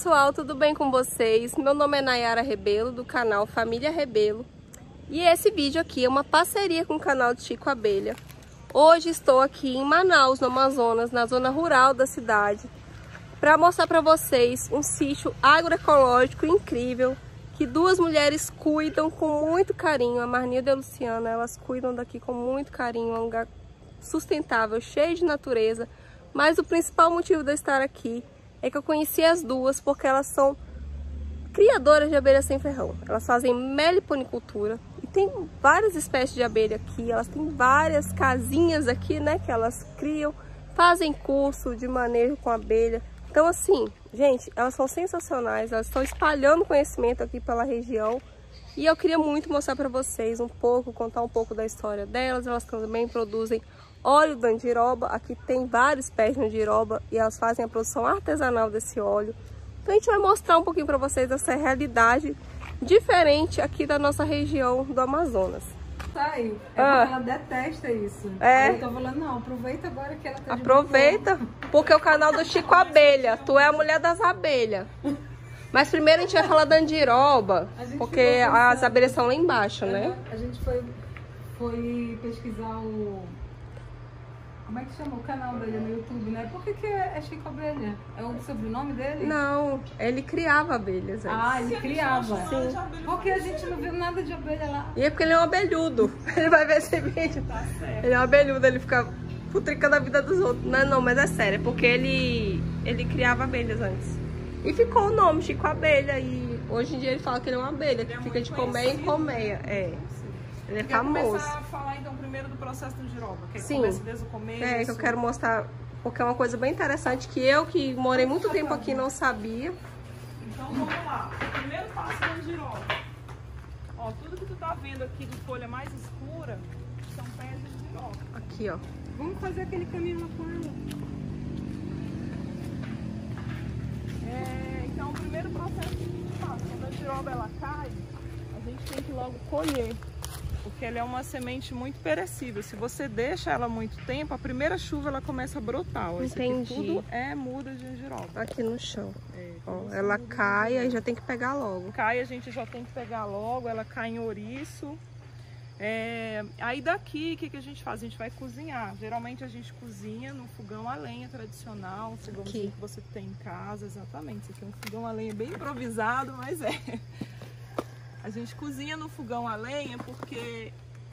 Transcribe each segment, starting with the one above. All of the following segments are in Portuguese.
pessoal, tudo bem com vocês? Meu nome é Nayara Rebelo, do canal Família Rebelo. E esse vídeo aqui é uma parceria com o canal de Chico Abelha. Hoje estou aqui em Manaus, no Amazonas, na zona rural da cidade, para mostrar para vocês um sítio agroecológico incrível, que duas mulheres cuidam com muito carinho. A Marnilda e a Luciana, elas cuidam daqui com muito carinho, é um lugar sustentável, cheio de natureza. Mas o principal motivo de eu estar aqui é que eu conheci as duas porque elas são criadoras de abelha sem ferrão. Elas fazem meliponicultura e tem várias espécies de abelha aqui. Elas têm várias casinhas aqui, né, que elas criam, fazem curso de manejo com abelha. Então assim, gente, elas são sensacionais, elas estão espalhando conhecimento aqui pela região. E eu queria muito mostrar para vocês um pouco, contar um pouco da história delas. Elas também produzem óleo da andiroba. Aqui tem vários pés de andiroba e elas fazem a produção artesanal desse óleo. Então a gente vai mostrar um pouquinho para vocês essa realidade diferente aqui da nossa região do Amazonas. Sai, porque ela detesta isso. É. Aí eu tô falando, não, aproveita agora que ela tá Aproveita, porque é o canal do Chico Abelha. Tu é a mulher das abelhas. Mas primeiro a gente vai falar da andiroba, porque as abelhas estão lá embaixo, né? A gente foi pesquisar o... Como é que chama o canal dele no YouTube, né? Por que é Chico Abelha? É o sobrenome dele? Não, ele criava abelhas. Ah, ele criava. Sim. Porque a gente não viu nada de abelha lá. E é porque ele é um abelhudo. Ele vai ver esse vídeo. Tá certo. Ele é um abelhudo, ele fica putricando a vida dos outros. Não, mas é sério, é porque ele criava abelhas antes. E ficou o nome, Chico Abelha. E hoje em dia ele fala que ele é uma abelha, que fica de colmeia em colmeia. É. Ele é famoso. Começar a falar então primeiro do processo do andiroba, que Sim. começa desde o começo. É, que eu quero mostrar, porque é uma coisa bem interessante que eu, que morei muito tempo aqui, não sabia. Então vamos lá. O primeiro passo do andiroba. Ó, tudo que tu tá vendo aqui de folha mais escura são pés de andiroba. Aqui, ó. Vamos fazer aquele caminho lá com ela. Então o primeiro processo que a gente faz, quando a andiroba ela cai, a gente tem que logo colher. Porque ela é uma semente muito perecível. Se você deixa ela muito tempo, a primeira chuva ela começa a brotar. Ó, Entendi. tudo é muda de andiroba. Aqui no chão. É, Ó, ela cai, aí já tem que pegar logo. Cai, a gente já tem que pegar logo, ela cai em ouriço. Aí daqui, o que a gente faz? A gente vai cozinhar. Geralmente a gente cozinha no fogão a lenha tradicional, um fogãozinho que você tem em casa, exatamente. Isso aqui é um fogão a lenha bem improvisado, mas é. A gente cozinha no fogão a lenha porque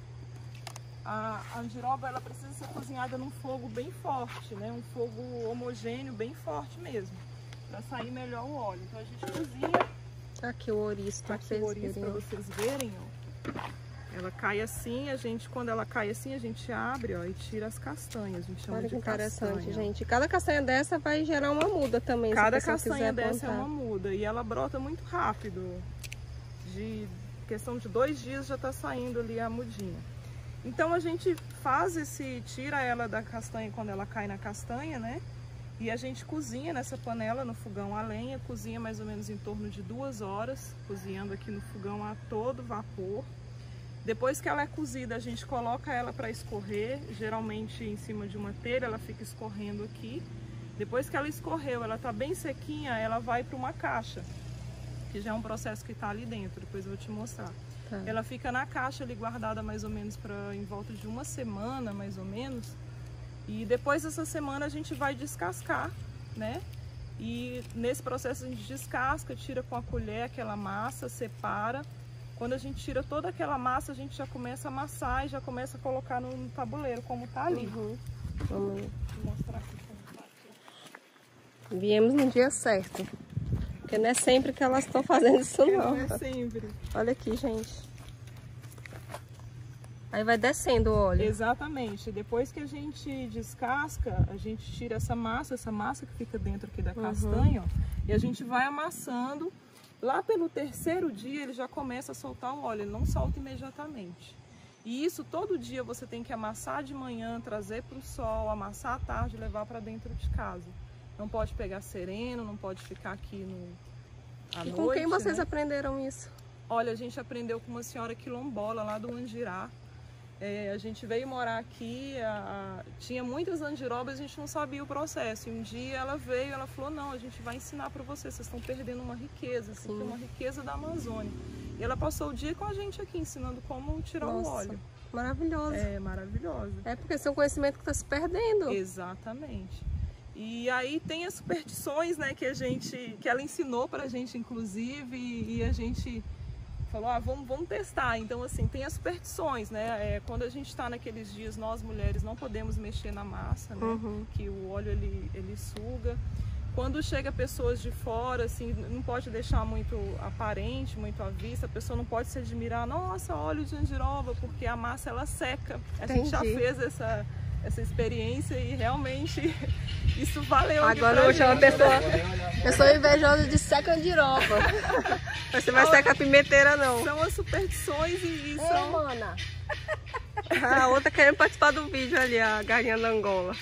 a andiroba ela precisa ser cozinhada num fogo bem forte, né? Um fogo homogêneo, bem forte mesmo, para sair melhor o óleo. Então a gente cozinha. Aqui o ouriço, tá? Aqui o ouriço para vocês verem, ó. Ela cai assim, quando ela cai assim, a gente abre, ó, e tira as castanhas. A gente chama Olha de que interessante, castanha. Gente. Cada castanha dessa vai gerar uma muda também. Cada se a pessoa castanha quiser dessa plantar. é uma muda e ela brota muito rápido. De questão de 2 dias já tá saindo ali a mudinha. Então a gente tira ela da castanha quando ela cai na castanha, né? E a gente cozinha nessa panela no fogão a lenha, cozinha mais ou menos em torno de 2 horas, cozinhando aqui no fogão a todo vapor. Depois que ela é cozida, a gente coloca ela para escorrer, geralmente em cima de uma telha, ela fica escorrendo aqui. Depois que ela escorreu, ela tá bem sequinha, ela vai para uma caixa, que já é um processo que está ali dentro, depois eu vou te mostrar. Tá. Ela fica na caixa ali guardada mais ou menos em volta de 1 semana, mais ou menos. E depois dessa semana a gente vai descascar, né? E nesse processo a gente descasca, tira com a colher aquela massa, separa. Quando a gente tira toda aquela massa, a gente já começa a amassar e já começa a colocar no tabuleiro, como tá ali. Vamos mostrar aqui como tá aqui. Viemos no dia certo. Porque não é sempre que elas estão fazendo isso, não. Não é sempre. Olha aqui, gente. Aí vai descendo o óleo. Exatamente. Depois que a gente descasca, a gente tira essa massa que fica dentro aqui da castanha, ó, e a gente vai amassando. Lá pelo 3º dia ele já começa a soltar o óleo, ele não solta imediatamente. E isso todo dia você tem que amassar de manhã, trazer para o sol, amassar à tarde e levar para dentro de casa. Não pode pegar sereno, não pode ficar aqui à noite. Com quem vocês né? aprenderam isso? Olha, a gente aprendeu com uma senhora quilombola lá do Andirá. A gente veio morar aqui, tinha muitas andirobas, a gente não sabia o processo. E um dia ela veio, ela falou, não, a gente vai ensinar para vocês estão perdendo uma riqueza, assim, que é uma riqueza da Amazônia. E ela passou o dia com a gente aqui, ensinando como tirar o óleo. Maravilhosa. É, maravilhosa. É porque esse é um conhecimento que está se perdendo. Exatamente. E aí tem as superstições, né, que ela ensinou pra gente, inclusive, e a gente falou, vamos testar. Então, assim, tem as superstições, né? Quando a gente está naqueles dias, nós mulheres não podemos mexer na massa, né? Que o óleo ele suga. Quando chega pessoas de fora, assim, não pode deixar muito aparente, muito à vista. A pessoa não pode se admirar, nossa, óleo de andiroba, porque a massa ela seca. A gente já fez essa experiência e realmente isso valeu. Agora eu vou chamar uma pessoa invejosa de seca andiroba. Você vai secar pimenteira, não. São as superstições e são... Mana. A outra querendo participar do vídeo ali, a galinha da Angola.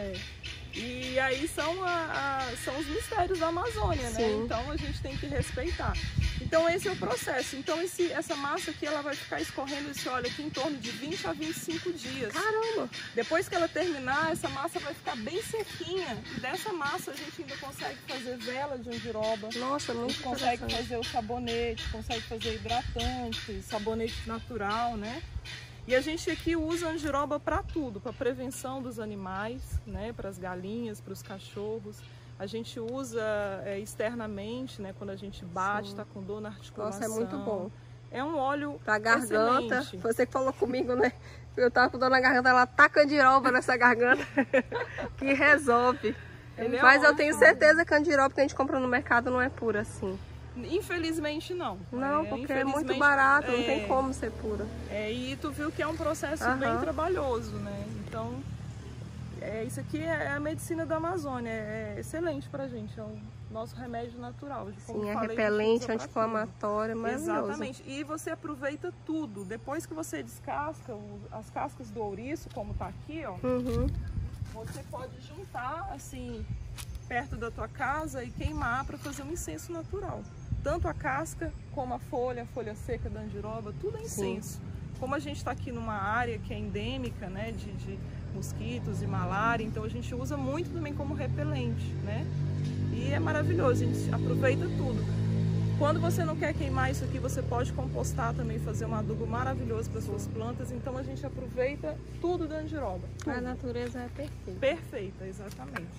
E aí são os mistérios da Amazônia, né? Então a gente tem que respeitar. Então esse é o processo. Então essa massa aqui, ela vai ficar escorrendo esse óleo aqui em torno de 20 a 25 dias. Caramba! Depois que ela terminar, essa massa vai ficar bem sequinha. E dessa massa a gente ainda consegue fazer vela de andiroba. Nossa, muito consegue fazer o sabonete, consegue fazer hidratante, sabonete natural, né? E a gente aqui usa andiroba para tudo, para prevenção dos animais, né, para as galinhas, para os cachorros. A gente usa externamente, né, quando a gente bate, está com dor na articulação. Nossa, é muito bom. É um óleo pra garganta. excelente. Você que falou comigo, né? Eu tava com dor na garganta, ela taca andiroba nessa garganta que resolve. Mas eu tenho certeza que a andiroba que a gente compra no mercado não é pura assim. Infelizmente não. Não, porque é muito barato, não tem como ser pura. E tu viu que é um processo bem trabalhoso, né? Então, isso aqui é a medicina da Amazônia, é excelente pra gente, é o nosso remédio natural. Sim, é repelente, anti-inflamatório, é maravilhoso. Exatamente, e você aproveita tudo. Depois que você descasca as cascas do ouriço, como tá aqui, ó, você pode juntar, assim, perto da tua casa e queimar para fazer um incenso natural. Tanto a casca como a folha seca da andiroba, tudo é incenso. Como a gente está aqui numa área que é endêmica, né, de mosquitos e malária, então a gente usa muito também como repelente, né? E é maravilhoso, a gente aproveita tudo. Quando você não quer queimar isso aqui, você pode compostar também, fazer um adubo maravilhoso para suas plantas, então a gente aproveita tudo da andiroba. Tudo. A natureza é perfeita. Perfeita, exatamente.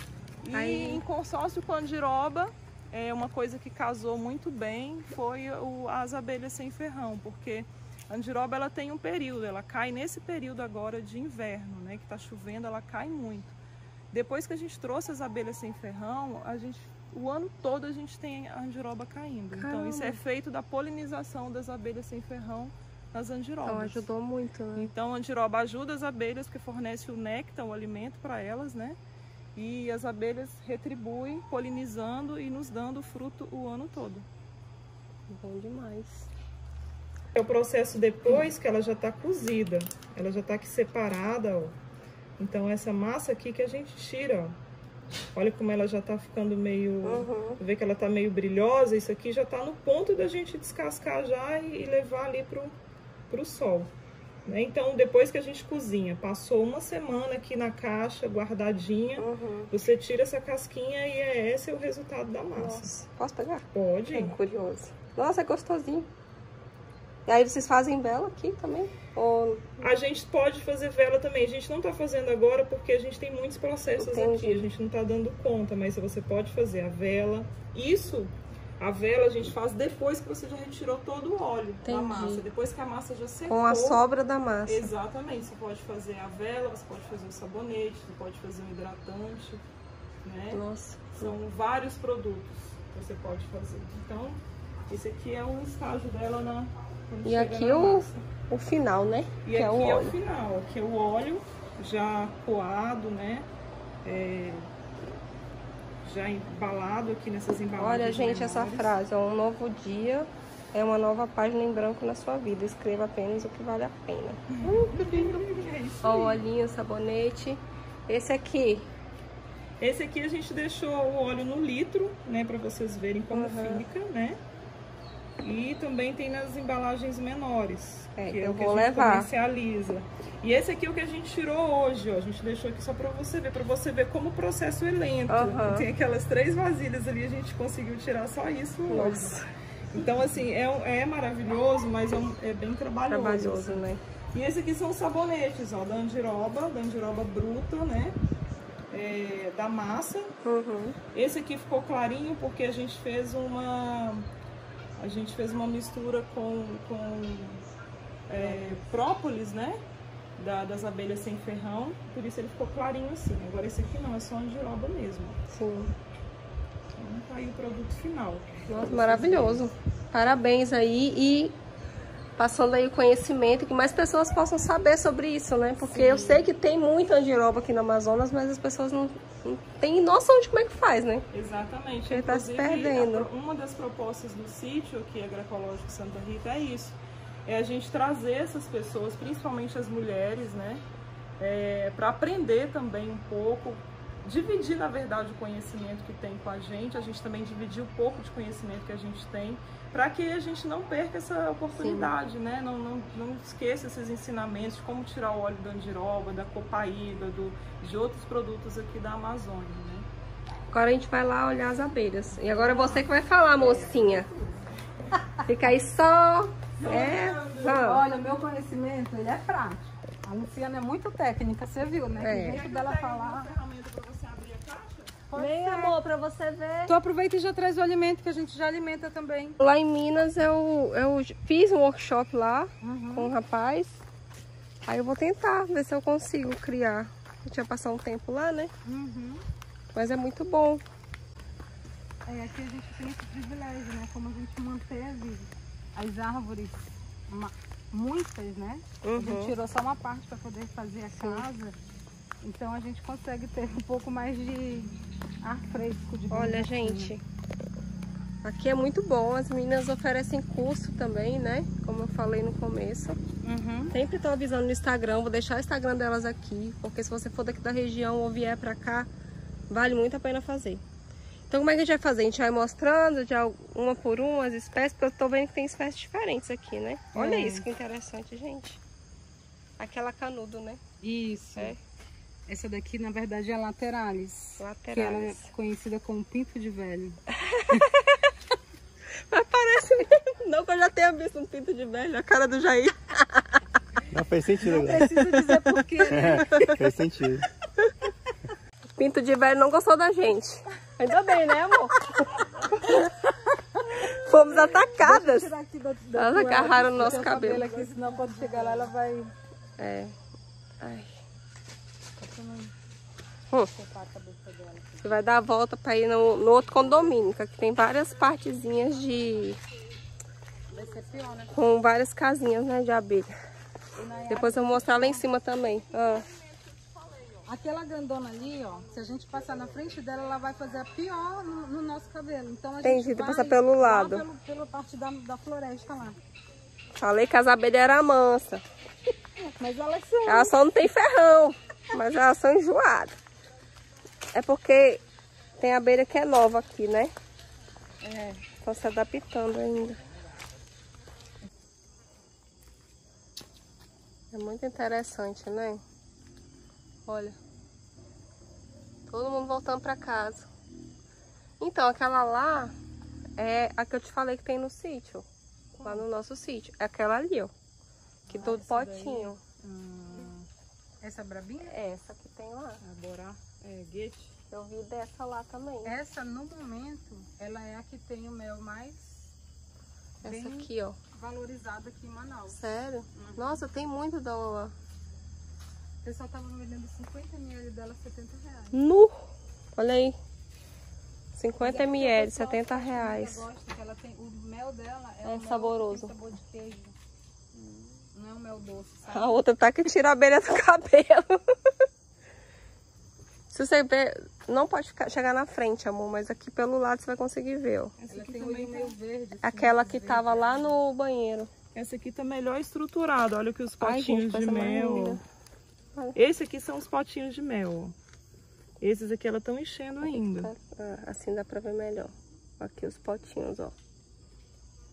E em consórcio com a andiroba, uma coisa que casou muito bem foi as abelhas sem ferrão, porque a andiroba ela tem um período, ela cai nesse período agora de inverno, né, que está chovendo, ela cai muito. Depois que a gente trouxe as abelhas sem ferrão, o ano todo a gente tem a andiroba caindo. Caramba. Então isso é feito da polinização das abelhas sem ferrão nas andirobas. Então ajudou muito, né? Então a andiroba ajuda as abelhas, porque fornece o néctar, o alimento para elas, né? E as abelhas retribuem, polinizando e nos dando fruto o ano todo. Bom demais. É o processo depois que ela já está cozida. Ela já está aqui separada, ó. Então essa massa aqui que a gente tira, ó. Olha como ela já está ficando meio... Vê que ela está meio brilhosa. Isso aqui já está no ponto da gente descascar já e levar ali pro sol. Então, depois que a gente cozinha, passou uma semana aqui na caixa, guardadinha, você tira essa casquinha e esse é o resultado da massa. Nossa. Posso pegar? Pode. É curioso. Nossa, é gostosinho. E aí vocês fazem vela aqui também? Ou... A gente pode fazer vela também. A gente não tá fazendo agora porque a gente tem muitos processos aqui. A gente não tá dando conta, mas você pode fazer a vela. A vela a gente faz depois que você já retirou todo o óleo da massa. Depois que a massa já secou. Com a sobra da massa. Exatamente. Você pode fazer a vela, você pode fazer o sabonete, você pode fazer um hidratante, né? Nossa. São vários produtos que você pode fazer. Então, esse aqui é o estágio dela E aqui o final, né? E aqui é o final. Aqui é o óleo já coado, né? Já embalado aqui nessas embalagens. Olha, gente, essa frase, um novo dia é uma nova página em branco na sua vida. Escreva apenas o que vale a pena. Ó, o olhinho, o sabonete. Esse aqui a gente deixou o óleo no litro, né? Pra vocês verem como fica, né? E também tem nas embalagens menores, que é o que vou a gente levar. comercializa. E esse aqui é o que a gente tirou hoje, ó. A gente deixou aqui só pra você ver como o processo é lento. Tem aquelas 3 vasilhas ali, a gente conseguiu tirar só isso hoje. Então, assim, é maravilhoso, mas é bem trabalhoso. Assim. Né? E esse aqui são os sabonetes, ó, da andiroba bruta, né? Da massa. Esse aqui ficou clarinho porque a gente fez uma mistura com própolis, né? Das abelhas sem ferrão, por isso ele ficou clarinho assim. Agora esse aqui não, é só andiroba mesmo. Sim. Então tá aí o produto final. Nossa, maravilhoso. Parabéns aí e passando aí o conhecimento, que mais pessoas possam saber sobre isso, né? Porque eu sei que tem muita andiroba aqui no Amazonas, mas as pessoas não têm noção de como é que faz, né? Exatamente. Ele tá se perdendo. Uma das propostas do sítio, que é Agroecológico Santa Rita, é isso. É a gente trazer essas pessoas, principalmente as mulheres, né? Para aprender também um pouco, dividir, na verdade, o conhecimento que tem com a gente também dividir um pouco de conhecimento que a gente tem, para que a gente não perca essa oportunidade, né? Não esqueça esses ensinamentos de como tirar o óleo da andiroba, da copaíba, de outros produtos aqui da Amazônia, né? Agora a gente vai lá olhar as abelhas. E agora é você que vai falar, mocinha. Fica aí só... Olha, o meu conhecimento, ele é prático. A Luciana é muito técnica, você viu, né? Que jeito dela falar. Vem, amor, pra você ver. Tu aproveita e já traz o alimento, que a gente já alimenta também. Lá em Minas eu fiz um workshop lá com um rapaz. Aí eu vou tentar ver se eu consigo criar. Eu tinha passado um tempo lá, né? Mas é muito bom. Aqui a gente tem esse privilégio, né? Como a gente manteve as árvores, muitas, né? A gente tirou só uma parte para poder fazer a casa. Então a gente consegue ter um pouco mais de ar fresco. Olha, gente, aqui é muito bom. As meninas oferecem curso também, né? Como eu falei no começo. Sempre estou avisando no Instagram, vou deixar o Instagram delas aqui, porque se você for daqui da região ou vier pra cá, vale muito a pena fazer. Então como é que a gente vai fazer? A gente vai mostrando de uma por uma as espécies, porque eu tô vendo que tem espécies diferentes aqui, né? Olha isso, que interessante, gente. Aquela canudo, né? Isso. Essa daqui, na verdade, é a lateralis. Que ela é conhecida como pinto de velho. Mas parece mesmo. Não que eu já tenha visto um pinto de velho, a cara do Jair. Não fez sentido. Não preciso dizer por quê, né? Fez sentido. Pinto de velho não gostou da gente. Ainda bem, né, amor? Fomos atacadas. Tirar aqui da Elas agarraram o nosso cabelo. Aqui, senão quando chegar lá ela vai... Ai. Você vai dar a volta para ir no outro condomínio, que aqui tem várias partezinhas de... Vai ser pior, né? Com várias casinhas, né, de abelha. Depois eu vou mostrar lá em cima também. Aquela grandona ali, ó, se a gente passar na frente dela, ela vai fazer a pior no nosso cabelo. Então a gente vai passar pelo lado. Pela parte da floresta lá. Falei que as abelhas eram mansas. Mas elas são. Elas só não tem ferrão, mas elas são enjoadas. É porque tem abelha que é nova aqui, né? Estão se adaptando ainda. É muito interessante, né? Olha, todo mundo voltando pra casa. Então, aquela lá é a que eu te falei que tem no sítio. Lá no nosso sítio. É aquela ali, ó. Que todo potinho. Essa brabinha? É essa que tem lá. A Borá. Guete. Eu vi dessa lá também. Essa, no momento, ela é a que tem o mel mais essa aqui, ó. valorizada aqui em Manaus. Sério? Nossa, tem muito da lá. O pessoal tava vendendo 50 ml dela, R$70. Nu! Olha aí. 50 ml, R$70. Gosta, que ela tem, o mel dela é saboroso. Tem sabor de queijo. Não é um mel doce, sabe? A outra tá que tira a abelha do cabelo. Se você ver, não pode chegar na frente, amor, mas aqui pelo lado você vai conseguir ver, ó. Essa aqui tem um meio verde. Assim, aquela que tava lá no banheiro. Essa aqui tá melhor estruturada. Olha que os potinhos de mel. Esse aqui são os potinhos de mel. Esses aqui elas estão enchendo ainda. Assim dá pra ver melhor. Aqui os potinhos, ó.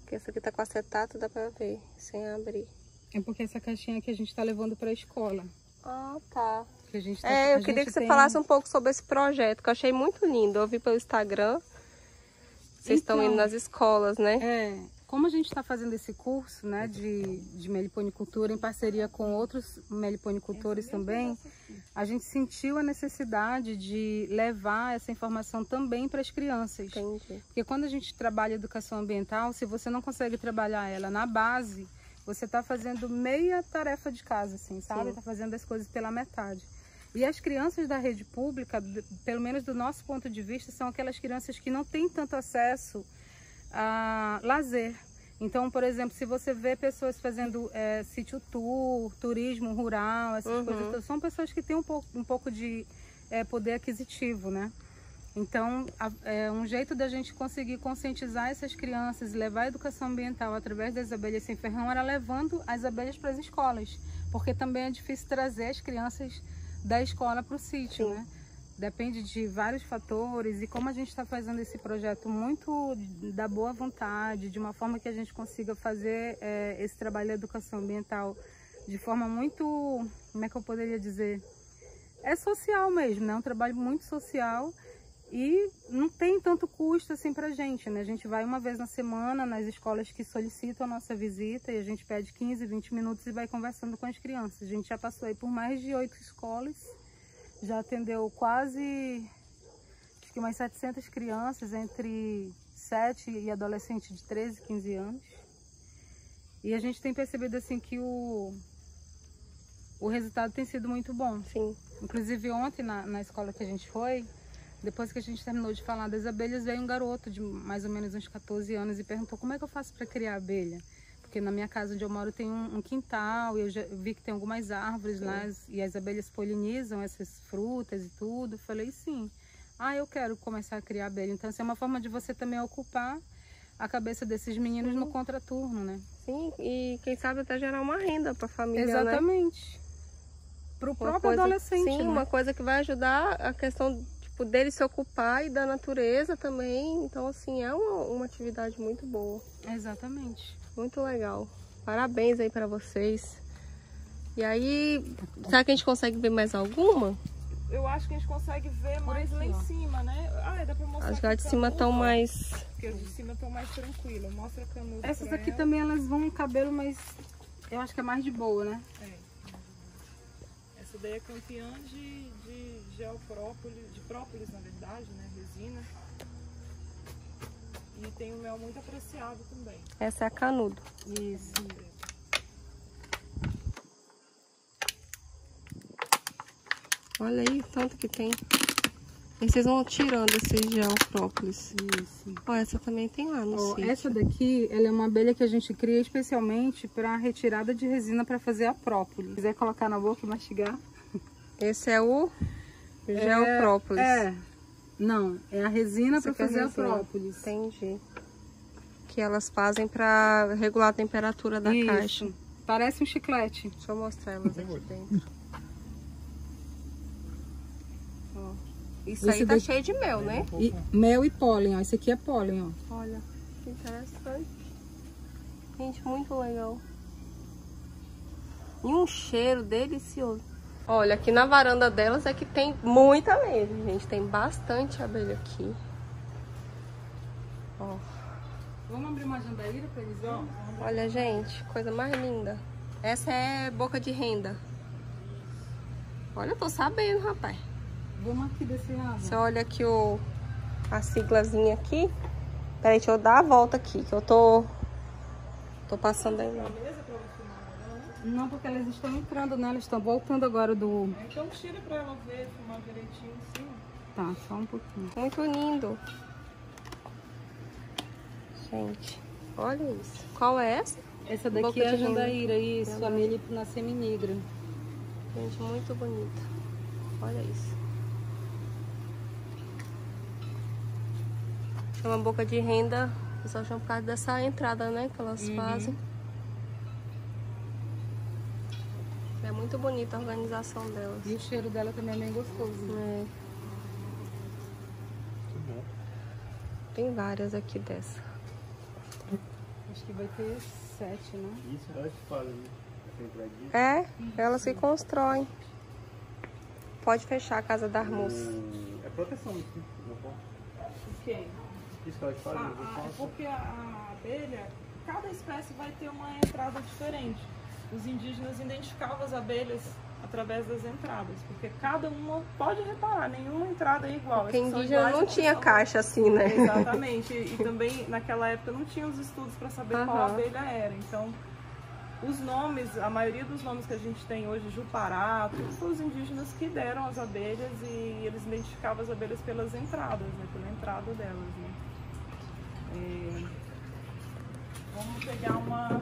Porque essa aqui tá com acetato, dá pra ver, sem abrir. É porque essa caixinha aqui a gente tá levando pra escola. Ah, tá. Que a gente tá, Eu queria que você falasse um pouco sobre esse projeto, que eu achei muito lindo. Eu vi pelo Instagram. Vocês estão indo nas escolas, né? Como a gente está fazendo esse curso, né, de meliponicultura em parceria com outros meliponicultores também, a gente sentiu a necessidade de levar essa informação também para as crianças. Entendi. Porque quando a gente trabalha educação ambiental, se você não consegue trabalhar ela na base, você está fazendo meia tarefa de casa, assim, sabe? Está fazendo as coisas pela metade. E as crianças da rede pública, pelo menos do nosso ponto de vista, são aquelas crianças que não têm tanto acesso a lazer. Então, por exemplo, se você vê pessoas fazendo sítio tour, turismo rural, essas coisas, então, são pessoas que têm um pouco de poder aquisitivo, né? Então, um jeito da gente conseguir conscientizar essas crianças e levar a educação ambiental através das abelhas sem ferrão era levando as abelhas para as escolas, porque também é difícil trazer as crianças da escola para o sítio, né? Depende de vários fatores, e como a gente está fazendo esse projeto muito da boa vontade, de uma forma que a gente consiga fazer esse trabalho de educação ambiental de forma muito, como é que eu poderia dizer? É social mesmo, né? É um trabalho muito social e não tem tanto custo assim pra gente, né? A gente vai uma vez na semana nas escolas que solicitam a nossa visita e a gente pede 15, 20 minutos e vai conversando com as crianças. A gente já passou aí por mais de 8 escolas. Já atendeu quase, acho que umas 700 crianças, entre 7 e adolescentes de 13, 15 anos. E a gente tem percebido assim que o resultado tem sido muito bom. Sim. Inclusive ontem na escola que a gente foi, depois que a gente terminou de falar das abelhas, veio um garoto de mais ou menos uns 14 anos e perguntou como é que eu faço para criar abelha. Porque na minha casa onde eu moro tem um quintal e eu já vi que tem algumas árvores lá e as abelhas polinizam essas frutas e tudo. Eu falei, sim. Eu quero começar a criar abelha. Então, essa é uma forma de você também ocupar a cabeça desses meninos no contraturno, né? Sim, e quem sabe até gerar uma renda para a família, exatamente. Né? Para o próprio adolescente, sim, né? Uma coisa que vai ajudar a questão dele se ocupar e da natureza também. Então, assim, é uma atividade muito boa. Exatamente. Muito legal. Parabéns aí para vocês. E aí, será que a gente consegue ver mais alguma? Eu acho que a gente consegue ver mais lá em cima, né? Dá pra mostrar. As lá de cima estão mais... Porque as de cima estão mais tranquilas. Mostra a canudo. Essas aqui também elas vão um cabelo mais... Eu acho que é mais de boa, né? Essa daí é campeã de geoprópolis, de própolis, na verdade, né? Resina. E tem um mel muito apreciado também. Essa é a canudo. Isso. Olha aí o tanto que tem. E vocês vão tirando esse geoprópolis. Isso. Essa também tem lá no sítio. Essa daqui, ela é uma abelha que a gente cria especialmente para retirada de resina para fazer a própolis. Se quiser colocar na boca e mastigar. Esse é o geoprópolis. Não, é a resina para fazer a própolis. Entendi. Que elas fazem para regular a temperatura da caixa. Parece um chiclete. Deixa eu mostrar elas aqui dentro. Ó. Isso aí tá cheio de mel, né? Mel e pólen, ó. Esse aqui é pólen, ó. Olha, que interessante. Gente, muito legal. E um cheiro delicioso. Olha, aqui na varanda delas é que tem muita mesmo, gente. Tem bastante abelha aqui. Ó. Vamos abrir uma jandaíra pra eles verem? Olha, gente, coisa mais linda. Essa é boca de renda. Olha, eu tô sabendo, rapaz. Vamos aqui desse lado. Você olha aqui a siglazinha aqui. Peraí, deixa eu dar a volta aqui, que eu tô passando aí. Não, porque elas estão entrando, né? Elas estão voltando agora do... Então tira pra ela ver, filmar direitinho assim. Tá, só um pouquinho. Muito lindo. Gente, olha isso. Qual é essa? Essa daqui Boca é a de renda. jandaíra, isso. A Melipona semi-nigra. Gente, muito bonita. Olha isso. Chama boca de renda. O pessoal chama por causa dessa entrada, né? Que elas fazem. É muito bonita a organização delas. E o cheiro dela também é bem gostoso. É. Tem várias aqui dessa. Acho que vai ter 7, né? Isso, eu acho que fala, né? É, elas que constroem. Pode fechar a casa das moças. É proteção, isso, né? O quê? Isso que ela faz, É porque a abelha, cada espécie vai ter uma entrada diferente. Os indígenas identificavam as abelhas através das entradas, porque cada uma, pode reparar, nenhuma entrada é igual. Porque indígena não tinha caixa assim, né? Exatamente, e também naquela época não tinha os estudos para saber qual abelha era. Então, os nomes, a maioria dos nomes que a gente tem hoje, Jupará, todos os indígenas que deram as abelhas, e eles identificavam as abelhas pelas entradas, né? Pela entrada delas, né? Vamos pegar uma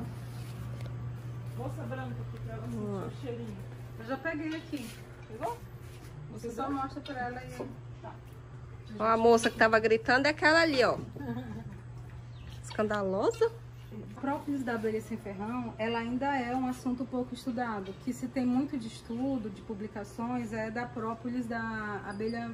moça branca aqui para ela sentir o cheirinho. Eu já peguei aqui. Pegou? Você só mostra pra ela aí. Ó, a moça que tava gritando é aquela ali, ó. Escandalosa. O própolis da abelha sem ferrão, ela ainda é um assunto pouco estudado. Que se tem muito de estudo, de publicações, é da própolis da abelha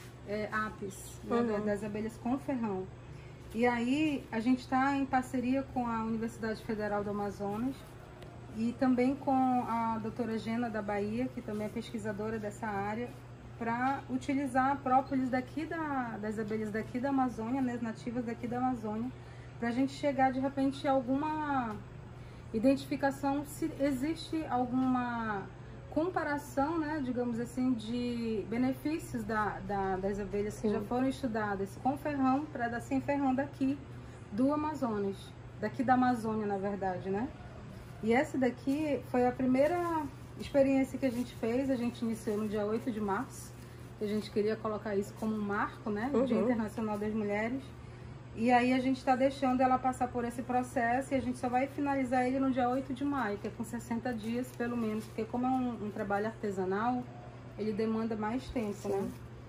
apis, né, das abelhas com ferrão. E aí a gente está em parceria com a Universidade Federal do Amazonas e também com a doutora Gena da Bahia, que também é pesquisadora dessa área, para utilizar a própolis daqui das abelhas daqui da Amazônia, né, nativas daqui da Amazônia, para a gente chegar de repente a alguma identificação, se existe alguma comparação, né, digamos assim, de benefícios das abelhas que já foram estudadas com ferrão para dar sem ferrão daqui do Amazonas, daqui da Amazônia, na verdade, né? E essa daqui foi a primeira experiência que a gente fez. A gente iniciou no dia 8 de março. A gente queria colocar isso como um marco, né? O Dia Internacional das Mulheres. E aí a gente está deixando ela passar por esse processo e a gente só vai finalizar ele no dia 8 de maio, que é com 60 dias pelo menos. Porque como é um trabalho artesanal, ele demanda mais tempo, né?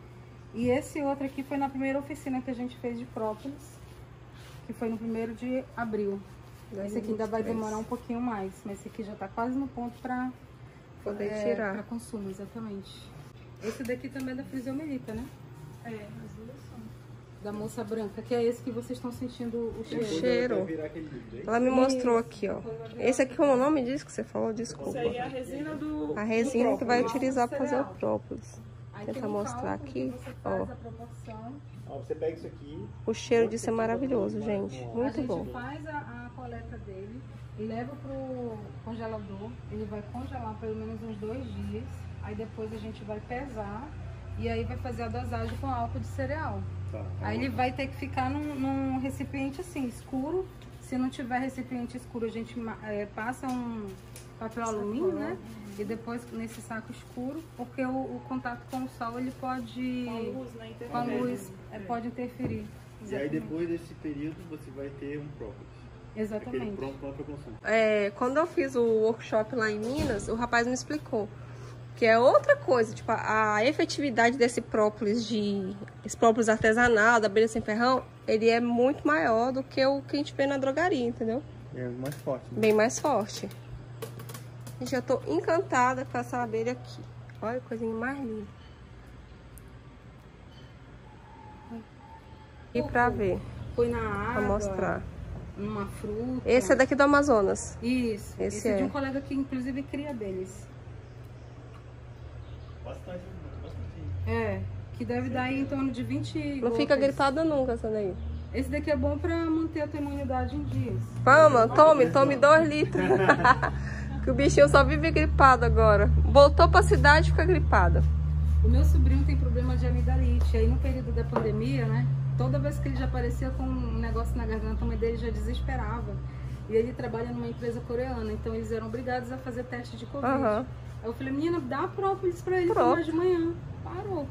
E esse outro aqui foi na primeira oficina que a gente fez de própolis, que foi no 1º de abril. Esse aqui ainda vai demorar um pouquinho mais, mas esse aqui já tá quase no ponto para poder tirar. Para consumo, exatamente. Esse daqui também é da Frisiomelita, né? É, as duas são. Da moça branca, que é esse que vocês estão sentindo o cheiro. Cheiro. Ela me mostrou aqui, ó. Esse aqui, como é o nome disso que você falou? Desculpa. Isso aí é a resina do... A resina que vai utilizar para fazer o própolis. Aí Tentar tem um mostrar cálculo aqui, que você ó. faz a proporção. Ó, você pega isso aqui. O cheiro disso é maravilhoso, gente. A Muito gente bom. faz a coleta dele, leva pro congelador, ele vai congelar pelo menos uns 2 dias, aí depois a gente vai pesar e aí vai fazer a dosagem com álcool de cereal. Tá. Aí ele vai ter que ficar num recipiente assim, escuro. Se não tiver recipiente escuro, a gente passa um papel alumínio, né? E depois nesse saco escuro, porque o contato com o sol ele pode... Com a luz, né? Com a luz, pode interferir. E aí depois desse período você vai ter um própolis. Exatamente. Aquele pronto para consumo. Quando eu fiz o workshop lá em Minas, o rapaz me explicou que é outra coisa, tipo, a efetividade desse própolis, esse própolis artesanal, da abelha sem ferrão, ele é muito maior do que o que a gente vê na drogaria, entendeu? É mais forte. Né? Bem mais forte. Gente, eu tô encantada com essa abelha aqui. Olha que coisinha mais linda. E pra ver, Põe na água, pra mostrar. numa fruta. Esse é daqui do Amazonas. Isso, esse é de é. um colega que inclusive cria deles. Bastante. Que deve dar aí em torno de 20 Não fica gotas. gripada nunca essa daí. Esse daqui é bom pra manter a tua imunidade em dias. Vamos, tome 2 litros. Que o bichinho só vive gripado agora. Voltou pra cidade e fica gripada. O meu sobrinho tem problema de amidalite. Aí no período da pandemia, né? Toda vez que ele já aparecia com um negócio na garganta, a mãe dele já desesperava. E ele trabalha numa empresa coreana, então eles eram obrigados a fazer teste de Covid. Aí eu falei, menina, dá própolis pra ele tomar de manhã. Parou.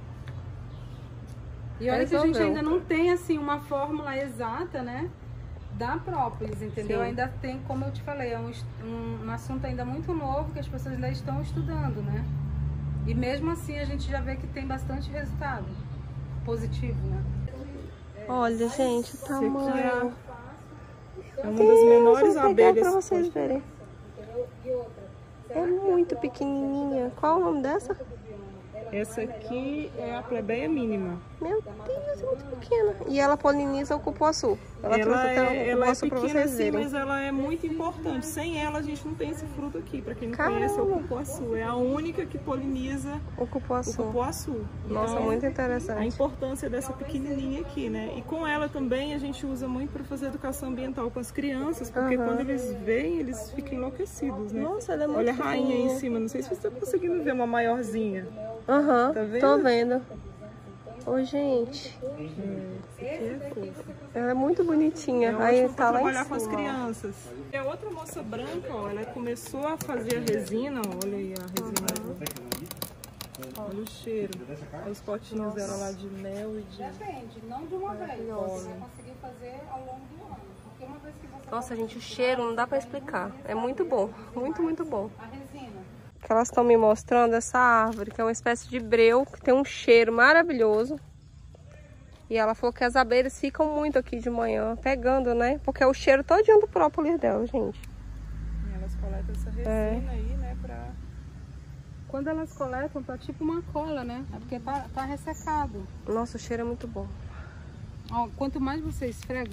E olha que a gente ainda não tem, assim, uma fórmula exata, né? Da própolis, entendeu? Sim. Ainda tem, como eu te falei, é um assunto ainda muito novo que as pessoas ainda estão estudando, né? E mesmo assim a gente já vê que tem bastante resultado positivo, né? Olha, gente, o tamanho. É uma das menores Vou pegar abelhas. pra vocês verem. E outra, É muito pequenininha. Qual o nome dessa? Essa aqui é a plebeia mínima. Meu Deus, é muito pequena. E ela poliniza o cupuaçu. Ela é cupuaçu pra pequena vocês assim, verem. mas ela é muito importante. Sem ela a gente não tem esse fruto aqui. Pra quem não Caramba. conhece, é o cupuaçu. É a única que poliniza O o cupuaçu. cupuaçu. Nossa, Então, muito a interessante. importância dessa pequenininha aqui, né? E com ela também a gente usa muito para fazer educação ambiental com as crianças, porque quando eles veem, eles ficam enlouquecidos, né? Nossa, ela é muito Olha a rainha aí em fofinha. cima, não sei se você tá conseguindo ver uma maiorzinha. Aham, Tá vendo? tô vendo. Ô, gente, Essa aqui é fofa. ela é muito bonitinha. É Aí ótimo tá pra lá em trabalhar com as cima. ó. crianças. E a outra moça branca, ó, ela começou a fazer a resina, ó, olha aí a resina. Olha o cheiro. Olha os potinhos dela lá de mel e de... Depende, não de uma vez. Você vai conseguir fazer ao longo do ano. Porque uma vez que você Nossa, gente, o cheiro não dá pra explicar. É muito bom, muito, muito bom. a resina, Que elas estão me mostrando essa árvore, que é uma espécie de breu, que tem um cheiro maravilhoso. E ela falou que as abelhas ficam muito aqui de manhã, pegando, né? Porque é o cheiro todinho do própolis dela, gente. E elas coletam essa resina aí, né, pra... quando elas coletam, tá tipo uma cola, né? É porque tá ressecado. Nossa, o cheiro é muito bom. Ó, quanto mais você esfrega,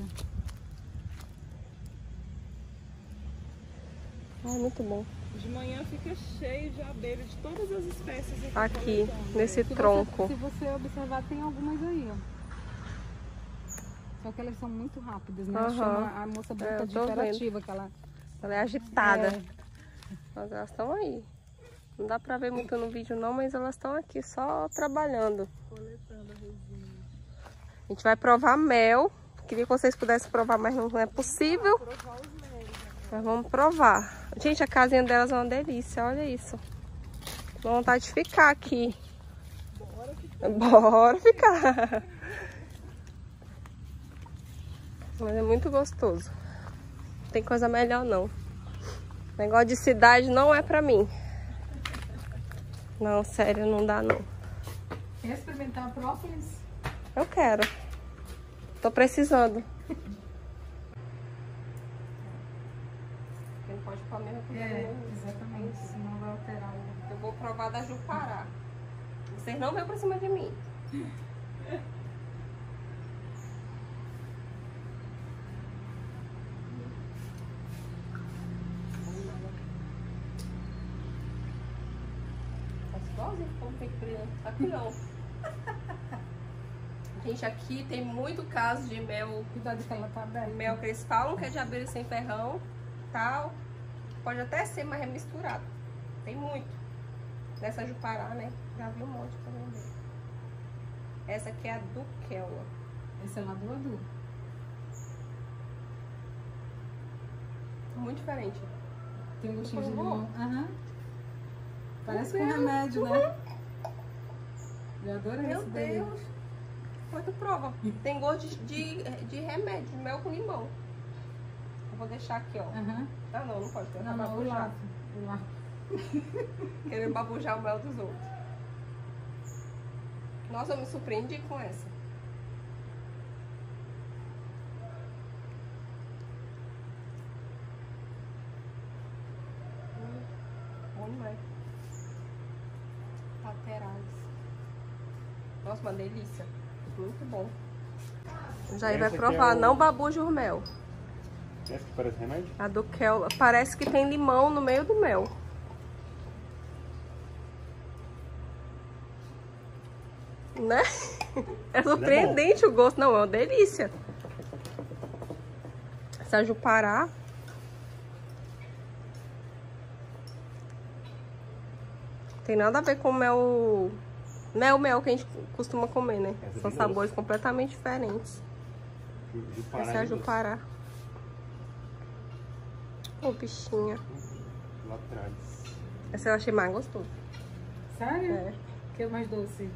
É muito bom. De manhã fica cheio de abelha de todas as espécies Aqui, coletando. nesse tronco. se você observar, tem algumas aí, ó. Só que elas são muito rápidas, né? Aham. Chama a moça branca eu de tô imperativa, que ela... Ela é agitada. É. Mas elas estão aí. Não dá pra ver muito no vídeo não, mas elas estão aqui só trabalhando. Coletando a resina. A gente vai provar mel. Queria que vocês pudessem provar, mas não é possível. Provar os melos. Mas vamos provar. Gente, a casinha delas é uma delícia, olha isso. Dá vontade de ficar aqui. Bora ficar. Mas é muito gostoso. Não tem coisa melhor não. Negócio de cidade não é pra mim. Não, sério, não dá não. Quer experimentar própolis? Eu quero. Tô precisando. Quem pode comer, Exatamente. Senão vai alterar o... Eu vou provar da Jupará. Vocês não vêm pra cima de mim. Faz igualzinho como tem criança. Aqui não. Gente, aqui tem muito caso de mel. Cuidado que ela tá aberta. Mel que eles falam que é de abelha sem ferrão, tal. Pode até ser, mas é misturado. Tem muito. Nessa Jupará, né? Já vi um monte pra vender. Essa aqui é a Duquela. Esse é lá do Adu. Muito diferente. Tem um gostinho de Provou? limão. Aham. Parece Meu com remédio, né? Eu adoro Meu esse daí. Deus. Depois tu prova. Tem gosto de remédio, de mel com limão. Eu vou deixar aqui, ó. Aham. Ah, não pode. Tem que Não, não, o babujar. lado. O lado. Querendo babujar o mel dos outros. Nossa, eu me surpreendi com essa. Bom demais. Laterais. Nossa, uma delícia. Muito bom. Jair vai Essa aqui provar. é o- Não babuja o mel. Essa que parece remédio? A Duquela. Parece que tem limão no meio do mel. Né? É surpreendente o gosto. Não, é uma delícia. Essa Jupará. Tem nada a ver com mel que a gente costuma comer, né? Essa São de sabores completamente diferentes. Jupará Essa é a de doce. Jupará. Ô, bichinha. Lá atrás. Essa eu achei mais gostosa. Sério? É. Que é mais doce.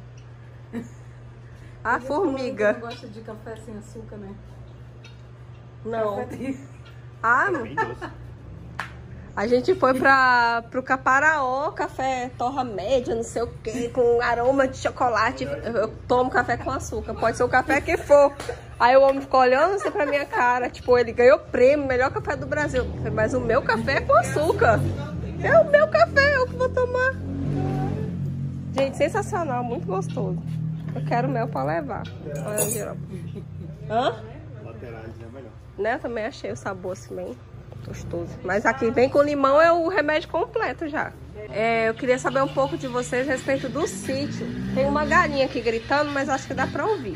A Ele falou que formiga. não gosta de café sem açúcar, né? Não. Café tem- Ah, Bem doce. a gente foi pro Caparaó, café torra média, não sei o que, com aroma de chocolate. Eu tomo café com açúcar, pode ser o café que for. Aí o homem ficou olhando assim pra minha cara, tipo, ele ganhou prêmio, melhor café do Brasil. Eu falei, mas o meu café é com açúcar. É o meu café, eu que vou tomar. Gente, sensacional, muito gostoso. Eu quero mel pra levar. Olha, geral. Hã? Laterais é melhor. Né? Eu também achei o sabor assim bem gostoso. Mas aqui vem com limão, é o remédio completo já. Eu queria saber um pouco de vocês a respeito do sítio. Tem uma galinha aqui gritando, mas acho que dá pra ouvir.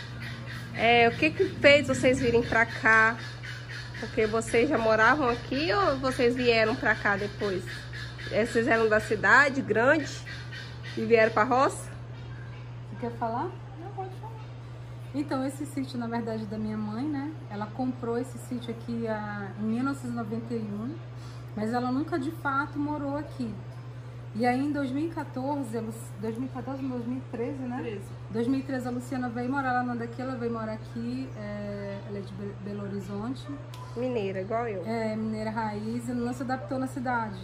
O que fez vocês virem pra cá? Porque vocês já moravam aqui ou vocês vieram pra cá depois? Vocês eram da cidade grande e vieram pra roça? Você quer falar? Não, pode falar. Então, esse sítio, na verdade, da minha mãe, né? Ela comprou esse sítio aqui em 1991, mas ela nunca de fato morou aqui. E aí em 2014, 2013, né? 2013 a Luciana veio morar, ela não é daqui, ela veio morar aqui, ela é de Belo Horizonte. Mineira, igual eu. Mineira raiz, e não se adaptou na cidade.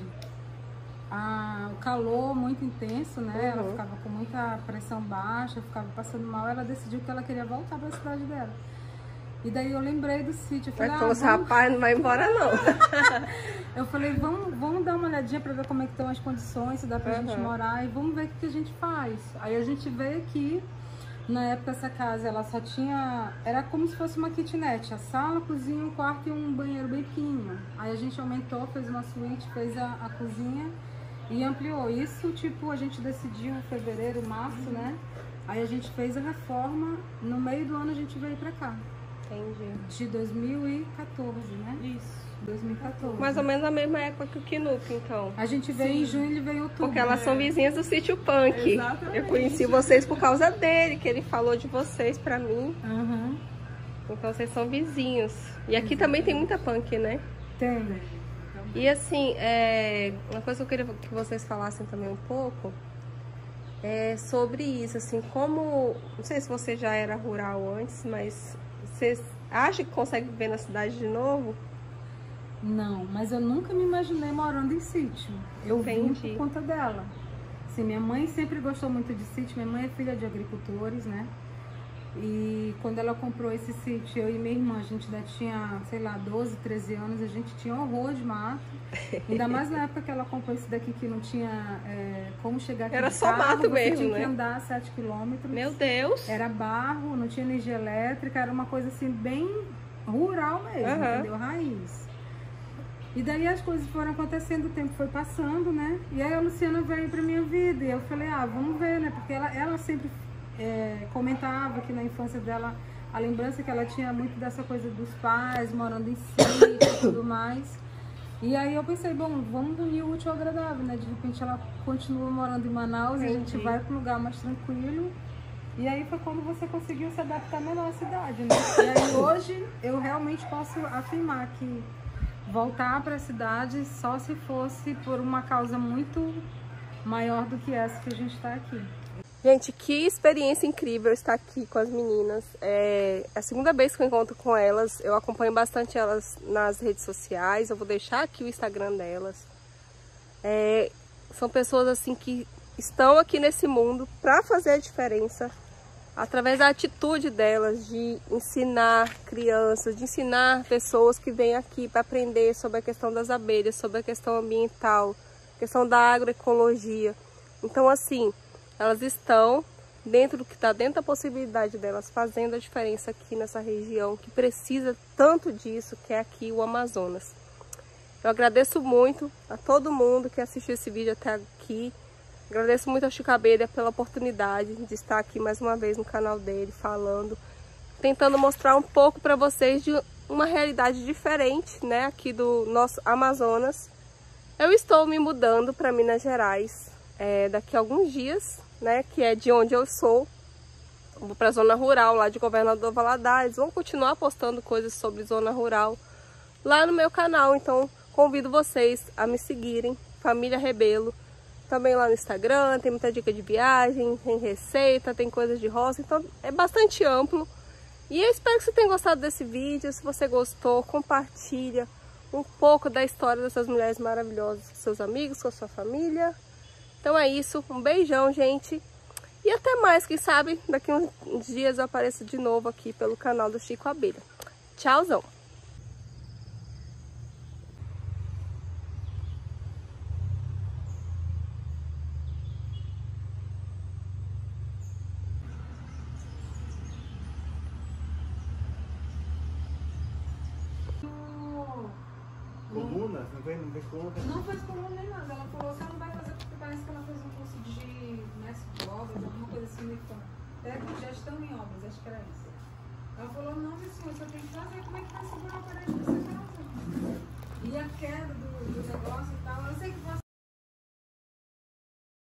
O calor muito intenso, né? Ela ficava com muita pressão baixa, ficava passando mal, ela decidiu que ela queria voltar para a cidade dela. E daí eu lembrei do sítio. Eu falei, rapaz, não vai embora não. Eu falei, vamos dar uma olhadinha para ver como é que estão as condições, se dá pra gente morar, e vamos ver o que a gente faz. Aí a gente veio aqui, na época essa casa, ela só tinha, era como se fosse uma kitnet, a sala, a cozinha, um quarto e um banheiro bem pequenininho. Aí a gente aumentou, fez uma suíte, fez a cozinha e ampliou. Isso, tipo, a gente decidiu em fevereiro, março, né? Aí a gente fez a reforma, no meio do ano a gente veio pra cá. Entendi. De 2014, né? Isso, 2014. Mais ou menos na mesma época que o Kinup, então. A gente veio em junho e ele veio em outubro. Porque elas são vizinhas do sítio Punk. Exatamente. Eu conheci vocês por causa dele, que ele falou de vocês pra mim. Então vocês são vizinhos. E aqui também tem muita punk, né? Tem. E assim, uma coisa que eu queria que vocês falassem também um pouco é sobre isso, assim, como... Não sei se você já era rural antes, mas vocês acham que consegue viver na cidade de novo? Não, mas eu nunca me imaginei morando em sítio. Eu vim por conta dela. Assim, minha mãe sempre gostou muito de sítio. Minha mãe é filha de agricultores, né? E quando ela comprou esse sítio, eu e minha irmã, a gente ainda tinha, sei lá, 12, 13 anos, a gente tinha horror de mato. Ainda mais na época que ela comprou esse daqui, que não tinha como chegar aqui. Era de só carro, mato você mesmo, tinha né? que andar 7 quilômetros. Meu Deus! Era barro, não tinha energia elétrica, era uma coisa assim, bem rural mesmo, entendeu? Raiz. E daí as coisas foram acontecendo, o tempo foi passando, né? E aí a Luciana veio pra minha vida e eu falei, vamos ver, né? Porque ela sempre comentava que na infância dela, a lembrança que ela tinha muito dessa coisa dos pais, morando em sítio e tudo mais. E aí eu pensei, bom, vamos unir o útil ao agradável, né? De repente ela continua morando em Manaus e a gente vai para um lugar mais tranquilo. E aí foi quando você conseguiu se adaptar melhor à cidade, né? E aí hoje eu realmente posso afirmar que voltar para a cidade só se fosse por uma causa muito maior do que essa que a gente está aqui. Gente, que experiência incrível estar aqui com as meninas. É a segunda vez que eu encontro com elas. Eu acompanho bastante elas nas redes sociais. Eu vou deixar aqui o Instagram delas. São pessoas assim que estão aqui nesse mundo para fazer a diferença. Através da atitude delas de ensinar crianças, de ensinar pessoas que vêm aqui para aprender sobre a questão das abelhas, sobre a questão ambiental, questão da agroecologia. Então assim, elas estão dentro do que está dentro da possibilidade delas, fazendo a diferença aqui nessa região que precisa tanto disso, que é aqui o Amazonas. Eu agradeço muito a todo mundo que assistiu esse vídeo até aqui. Agradeço muito ao Chico Abelha pela oportunidade de estar aqui mais uma vez no canal dele, falando, tentando mostrar um pouco para vocês de uma realidade diferente, né, aqui do nosso Amazonas. Eu estou me mudando para Minas Gerais daqui a alguns dias, né, que é de onde eu sou. Vou para a zona rural lá de Governador Valadares. Vou continuar postando coisas sobre zona rural lá no meu canal, então convido vocês a me seguirem, Família Rebelo. Também lá no Instagram, tem muita dica de viagem, tem receita, tem coisas de roça, então é bastante amplo. E eu espero que você tenha gostado desse vídeo. Se você gostou, compartilha um pouco da história dessas mulheres maravilhosas com seus amigos, com a sua família. Então é isso, um beijão, gente. E até mais, quem sabe daqui uns dias eu apareço de novo aqui pelo canal do Chico Abelha. Tchauzão! Não vem conta. Não fez coluna nem nada. Ela falou, você não vai fazer porque parece que ela fez um curso de mestre de obras, alguma coisa assim, meio técnico de gestão em obras, acho que era isso. Ela falou, não, minha senhora, você tem que fazer como é que vai segurar a parede dessa casa. E a queda do negócio e tal. Eu sei que você